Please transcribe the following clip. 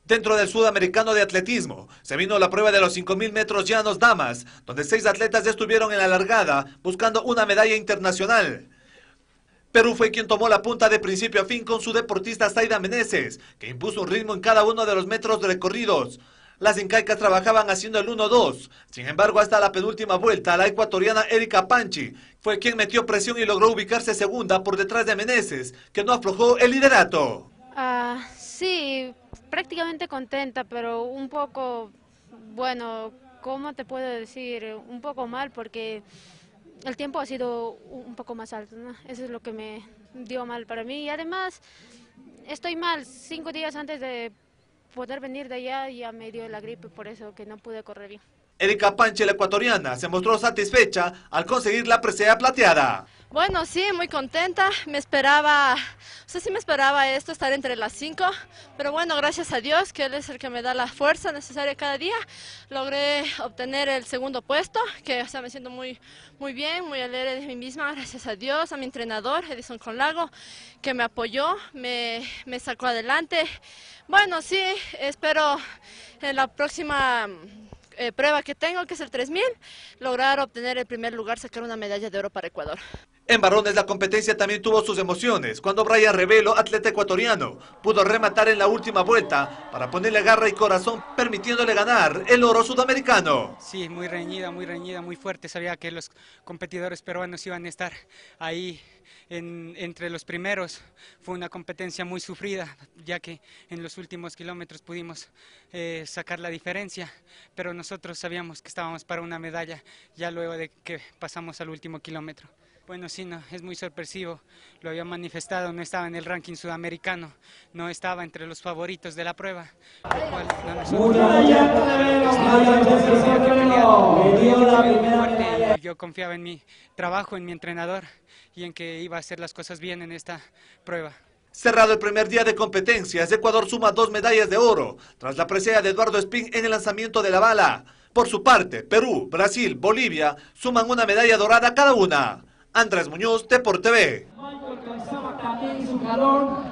Dentro del Sudamericano de Atletismo, se vino la prueba de los 5.000 metros llanos damas, donde 6 atletas ya estuvieron en la largada buscando una medalla internacional. Perú fue quien tomó la punta de principio a fin con su deportista Zaida Meneses, que impuso un ritmo en cada uno de los metros recorridos. Las incaicas trabajaban haciendo el 1-2. Sin embargo, hasta la penúltima vuelta, la ecuatoriana Erika Panchi fue quien metió presión y logró ubicarse segunda por detrás de Meneses, que no aflojó el liderato. Sí, prácticamente contenta, pero un poco, bueno, ¿cómo te puedo decir? Un poco mal porque el tiempo ha sido un poco más alto, ¿no? Eso es lo que me dio mal para mí. Y además, estoy mal. 5 días antes de poder venir de allá ya me dio la gripe, por eso que no pude correr bien. Erika Panchi, la ecuatoriana, se mostró satisfecha al conseguir la presea plateada. Bueno, sí, muy contenta. Sí me esperaba esto, estar entre las 5, pero bueno, gracias a Dios, que Él es el que me da la fuerza necesaria cada día. Logré obtener el segundo puesto, que me siento muy bien, muy alegre de mí misma, gracias a Dios, a mi entrenador, Edison Conlago, que me apoyó, me sacó adelante. Bueno, sí, espero en la próxima prueba que tengo, que es el 3000, lograr obtener el primer lugar, sacar una medalla de oro para Ecuador. En varones la competencia también tuvo sus emociones, cuando Brian Revelo, atleta ecuatoriano, pudo rematar en la última vuelta para ponerle garra y corazón, permitiéndole ganar el oro sudamericano. Sí, muy reñida, muy fuerte. Sabía que los competidores peruanos iban a estar ahí entre los primeros. Fue una competencia muy sufrida, ya que en los últimos kilómetros pudimos sacar la diferencia, pero nosotros sabíamos que estábamos para una medalla ya luego de que pasamos al último kilómetro. Bueno, sí, no, es muy sorpresivo, lo había manifestado, no estaba en el ranking sudamericano, no estaba entre los favoritos de la prueba, lo cual yo confiaba en mi trabajo, en mi entrenador y en que iba a hacer las cosas bien en esta prueba. Cerrado el primer día de competencias, Ecuador suma 2 medallas de oro, tras la presea de Eduardo Espín en el lanzamiento de la bala. Por su parte, Perú, Brasil, Bolivia suman una medalla dorada cada una. Andrés Muñoz, Deporte TV.